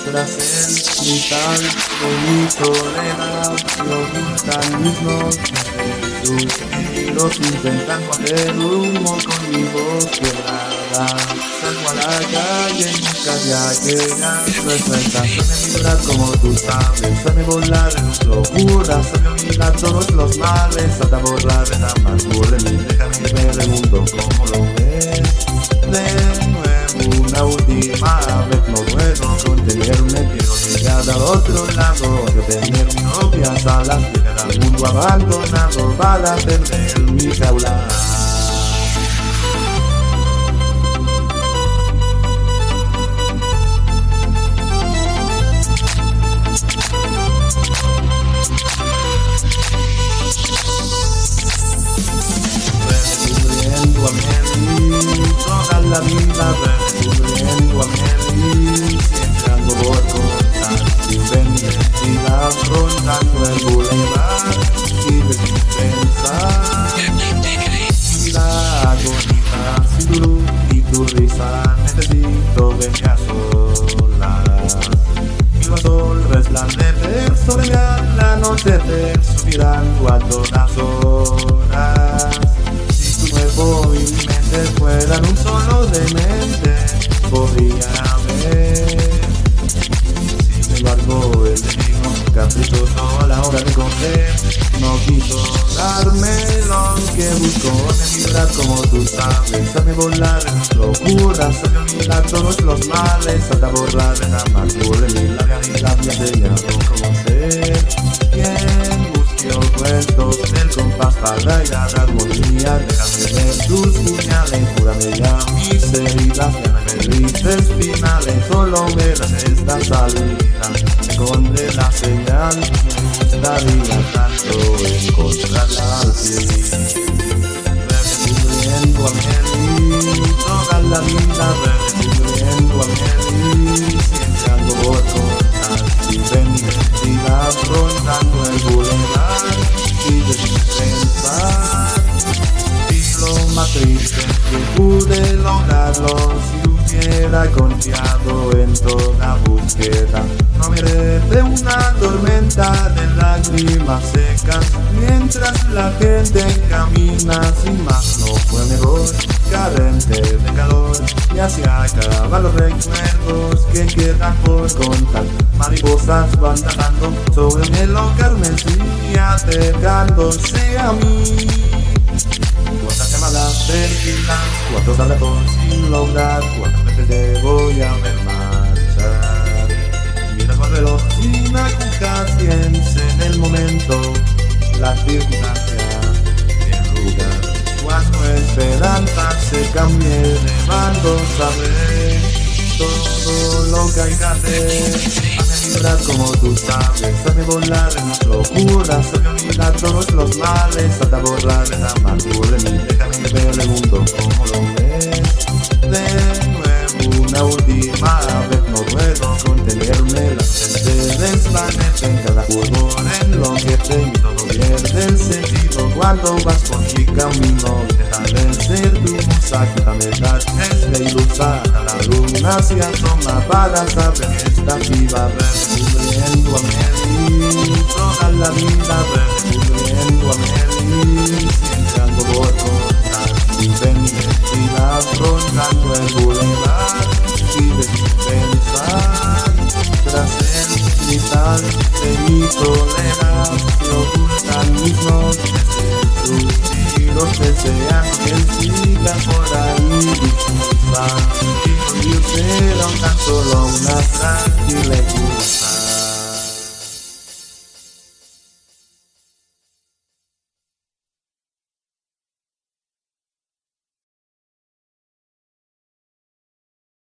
Tras el cristal de mi soledad se ocultan mis noches de suspiros, intentando hacer humo con mi voz quebrada. Salgo a la calle en busca de aquellas respuestas. Suele vibrar como tú sabes, suele volar en tus locuras, suele olvidar todos los males, hasta borrar el amargura de mí. Déjame ver el mundo como lo ves. De nuevo, una última vez, no puedo contenerme, quiero llegar al otro lado, quiero tener mi propia alas, llegar al mundo abandonado para tener mi jaula. Toda la vida recurriendo a Meli, siempre algo por contar, sin identidad, rondando el bulevar, vive sin pensar. La agonía sin tu luz y tu risa, necesito verte a solas. Vivo a sol resplandecer sobre mí al anochecer, suspirando a todas horas. Si tu nuevo y mi mente fueran un solo demente, podría haber. Sin embargo, el destino caprichoso a la hora de coger no quiso darme lo que busco. De vibrar como tú sabes, sabe volar en tus locuras, sabe olvidar todos los males, hasta borrar el amargura de mi realidad me ha enseñado cómo ser. Quien busque opuestos del compás para ir a la armonía, déjame ver tus puñales, cúrame ya mis heridas, ya no me dices finales, solo verás esta salida, esconde la señal, me gustaría tanto encontrarla al fin. Recurriendo a Meli, toda la vida recurriendo a Meli, siempre algo por contar, sin identidad, rondando el bulevar, vive sin pensar. Y lo más triste que pude lograrlo si hubiera confiado en toda búsqueda. No merece una tormenta de lágrimas secas mientras la gente camina sin más. No fue mejor, carente de calor, y así acaban los recuerdos que quedan por contar. Mariposas van danzando sobre el melo carmesí, acercándose a mí. Cuántas llamadas perdidas, cuántos abrazos sin lograr, cuántas veces te voy a ver marchar. Miras al reloj sin agujas, piensa en el momento, la circunstancia y el lugar. Cuando esperanza se cambie de bando, sabré todo lo que hay que hacer. Hazme vibrar como tú sabes, hazme volar en las locuras, hazme olvidar todos los males, hasta borrar el amargura de mí. Déjame ver el mundo como lo ves. De nuevo, una última vez, no puedo contenerme, la gente desvanece en cada fulgor, enloquece y todo pierde el sentido. Cuando vas por mi camino, deja de ser tu musa, que la verdad es la ilusa. La luna se asoma para saber que estás viva. Recurriendo a Meli, toda la vida recurriendo a Meli, siempre algo por contar, sin identidad, rondando el bulevar, vive sin pensar. Tras el cristal de mi soledad se ocultan mis noches de suspiros, desean que él siga por ahí disfrutando, y con Dios será tan solo una tranquila